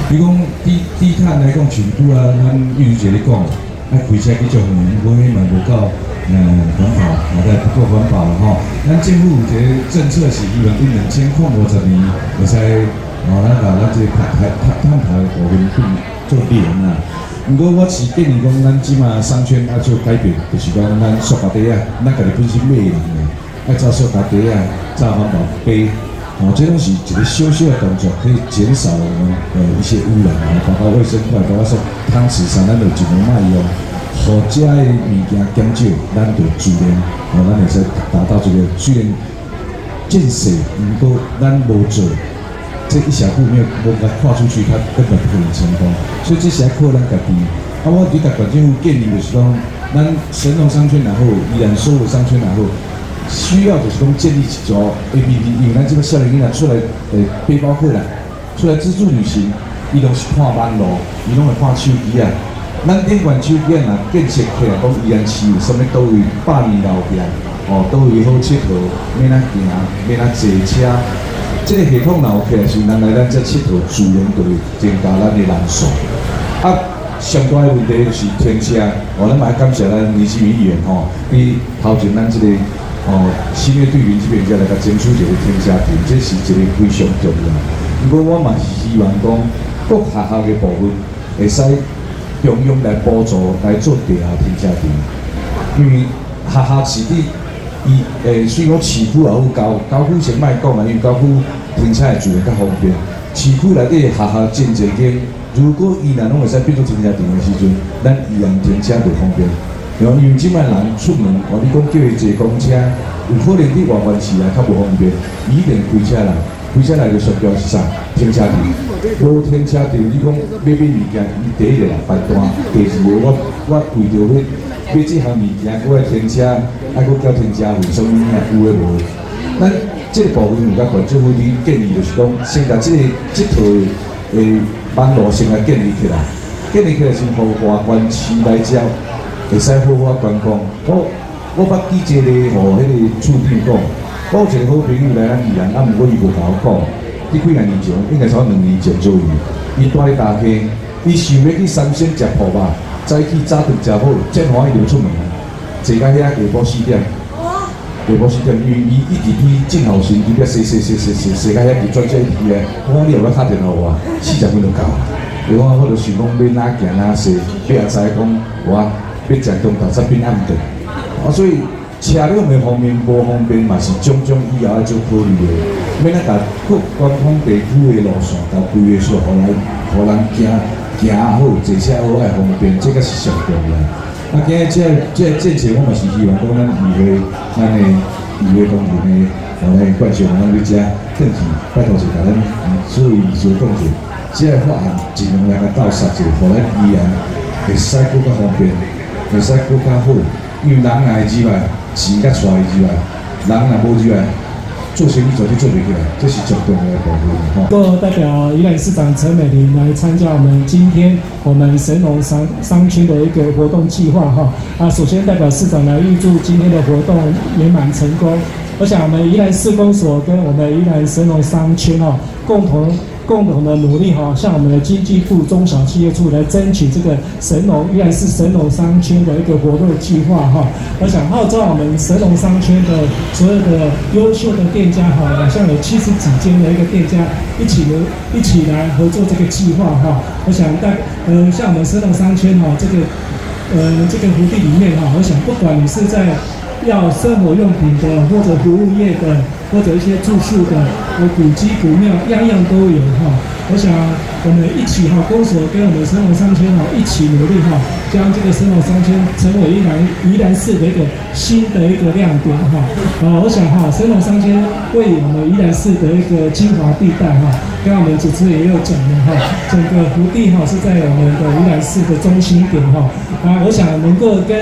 比讲低碳来讲，像拄啊，咱玉如姐咧讲，爱开车去做远，我迄嘛无够环保，再不够环保了吼。咱政府有一个政策是希望伫2050年，会使咱把咱这碳排的部分做零啊。不过我是建议讲，咱即马商圈要做改变，就是讲咱塑胶袋啊，咱家己本身买人的，爱照塑胶袋啊，照环保杯。这拢是一个小小的动作，可以减少我们一些污染啊，包括卫生块，包括说汤匙上，咱就尽量卖用。好食的物件减少，咱就自然，咱会使达到这个虽然建设，不过咱无做。这一小步没有给它跨出去，它根本不可能成功。所以这是要靠咱家己。我对台湾政府建议就是讲，咱神农商圈然后依然所有商圈然后需要就是讲建立一组 APP， 因为咱这个少年囡仔出来背包客啦，出来自助旅行，伊拢是看网络，伊拢会看手机啊。咱顶管手机啊，建设起来讲宜兰市有啥物倒位百年老店，倒位好佚佗，免哪行，免哪坐车。这个系统若有起来时，咱来咱这佚佗自然就会增加咱的人数。上大的问题就是停车，咱嘛要感谢咱李世民议员比头前咱这个新月对面这边才来甲争取一个停车场，这是一个非常重要。不过我嘛是希望讲，各学校的部分会使中央来补助来做地下停车场，因为学校是伫。虽然市区也好高区先莫讲啦，因为高区停车会自然较方便。市区内底学校真侪间，如果伊若拢会使变做停车场的时阵，咱依然停车就方便。因为即摆人出门，你讲叫伊坐公车，有可能伫外县市来较无方便，伊一定开车来。开车来就上标是啥？停车场。无停车场，你讲买物件，伊第一个啦排单，第二个我为着买这项物件，我来停车。还佫交停车费，所以有诶无？咱这个部分有甲县政府伫建议，就是讲先甲这套网络先来建立起来，建立起来先，互外县市来遮会使好好观光。我捌记一个互迄个处长讲，我有一个好朋友来咱宜兰，毋过伊无甲我讲，伫几年前，应该差2年前左右，伊住咧大溪，伊想要去三鲜食铺吧，早起早顿食好，正欢喜就出门。坐到遐下晡4点，下晡4点，因为伊一直去静好时，伊要坐到遐去转车去诶。我讲你后尾打电话我，40分就到了。我就想讲要哪行哪坐，要也知讲我要食中昼才变暗顿。所以车辆的方面无方便嘛是种种以后要做考虑的。免咱甲各官方地区的路线甲规划出来，互人行好，坐车好爱方便，这个是上重要。今日这建设，我嘛是希望讲咱议会当中的来冠上咱去遮转去，拜托是甲咱所有议事讲者，这个法案尽量来甲斗杀者，互咱依然会使更较方便，会使更较好。因为人若会之外，钱甲带之外，人若无之外。做生意做就做不起来，这是最重要的部分。 我代表宜兰市长陈美玲来参加我们今天我们神农商圈的一个活动计划首先代表市长来预祝今天的活动圆满成功。我想我们宜兰市公所跟我们宜兰神农商圈共同的努力向我们的经济部中小企业处来争取这个宜兰市神农商圈的一个活动计划我想号召我们神农商圈的所有的优秀的店家好像有70几间的一个店家一起来合作这个计划我想像我们神农商圈这个福地里面我想不管你是在要生活用品的，或者服务业的，或者一些住宿的，古迹古庙，样样都有我想我们一起公所跟我们神农商圈一起努力将这个神农商圈成为宜兰市的一个新的一个亮点我想神农商圈为我们宜兰市的一个精华地带刚刚我们主持人也有讲的整个福地是在我们的宜兰市的中心点我想能够跟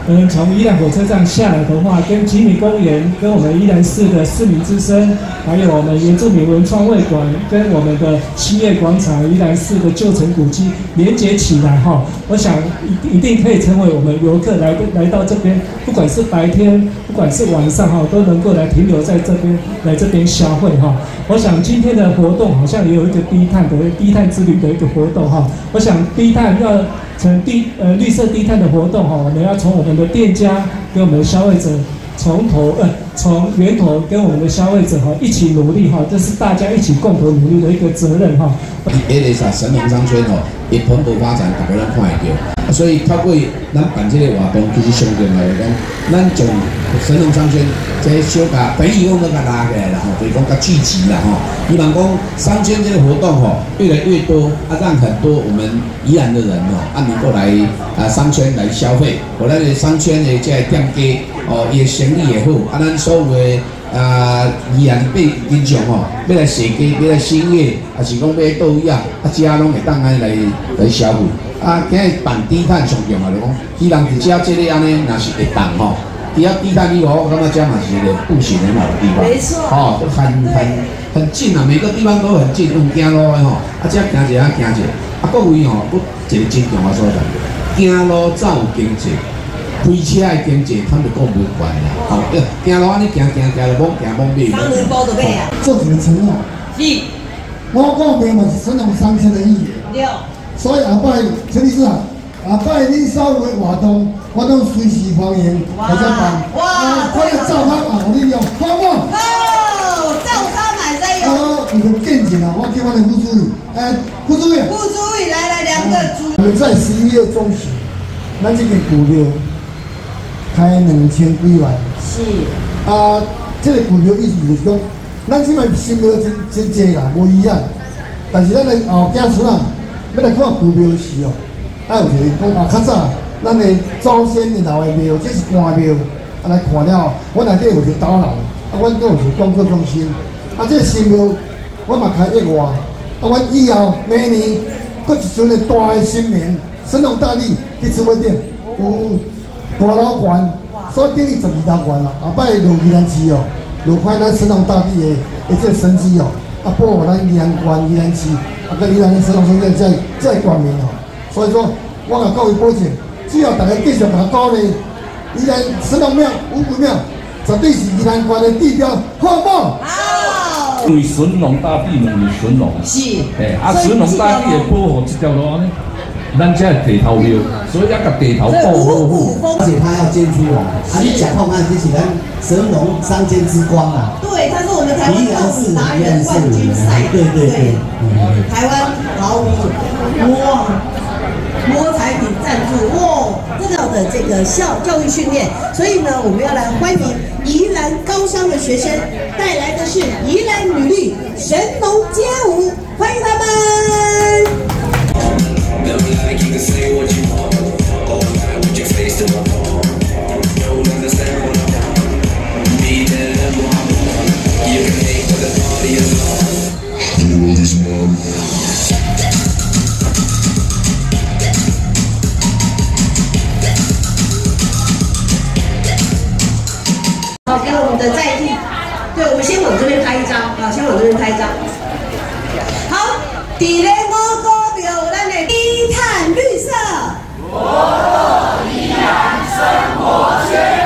从宜兰火车站下来的话，跟吉米公园、跟我们宜兰市的市民之声，还有我们原住民文创会馆，跟我们的七叶广场、宜兰市的旧城古迹连接起来哈，我想一定可以成为我们游客来到这边，不管是白天，不管是晚上哈，都能够来停留在这边，来这边消费哈。我想今天的活动好像也有一个低碳之旅的一个活动哈。我想低碳要成绿色低碳的活动哈，我们要从我们的店家跟我们的消费者从源头跟我们的消费者哈一起努力哈，这是大家一起共同努力的一个责任哈。 迄个啥神农商圈吼，伊蓬勃发展，大家拢看会到。所以透过咱办这个活动，其实上重要来讲，咱从神农商圈这小甲朋友都甲拉起来啦吼，就是讲甲聚集啦吼。希望讲商圈这个活动吼越来越多，让很多我们宜兰的人吼能够来商圈来消费，或咱的商圈的这个店家哦，伊的生意也好，咱所有的。宜兰被民众吼，要来踅街，要来新月，还是讲要倒位啊，遮拢会当安来消费。今日办低碳上重要就讲，希望伫遮这个安尼，若是会当吼，除了低碳以外，我感觉遮嘛是一个步行很好的地方。 没错。 哦，很近啊，每个地方都很近，用走路的吼，遮行一下行一下，各位吼，我一个真重要所在，行路才有经济。开车的经济，他们就讲无关啦。哦，行路安尼行就往尾。 当然包得背啊。 做几个承诺。 一， 我讲明嘛是神农商圈的议员。 六。 所以下摆陈理事长，下摆恁所有的活动，我都随时欢迎大家办。哇！快点照他啊！我跟你讲，好不好？ 好，照他买再有。 你的见解啊，我叫我的副主任，副主任。 副主任来2个主。 我们在11月中旬，咱这个股票。开2000几万， 是这个股票意思就是讲，咱即摆新票真济啦，无一样。但是咱的后家厝啊，要来看股票时哦，有一个讲较早咱的祖先的老的庙，这是官庙，来看了，我内底有一个导览，阮都有一个工作中心，这个新庙我嘛开1外，阮以后每年搁一尊的大的新年，神农大帝去直播店有。大老悬，所以等于12道悬啦。后摆落宜兰市哦，落看咱神农大帝的这个神迹哦，保护咱宜兰县、宜兰市，跟宜兰的神农商圈在冠名哦。所以说，我甲各位保证，只要大家继续甲鼓励，宜兰神农庙、五谷庙，绝对是宜兰县的地标，好不好？ 好。 因为神农大帝嘛是神农， 是。 神农大帝的保护这条路呢。咱这地头庙，所以要甲地头保护好。 而且它要捐出来，你讲看看这是咱神农商圈之光啊。 对，它是我们台湾造纸达人冠军赛。 对。 台湾老米摸彩品赞助哇，这个的这个教育训练，所以呢，我们要来欢迎宜兰高商的学生带来的是宜兰女力神农街舞，欢迎他们。 Never like you can say what you want. All right with your face to my phone. Don't understand what I want. Be there and what I want. You can hate but the party is on. The world is mine. 好，给我们的在地，对，我们先往这边拍一张啊，先往这边拍一张。好，底雷摸高表，咱的低碳绿色。活动宜兰生活圈。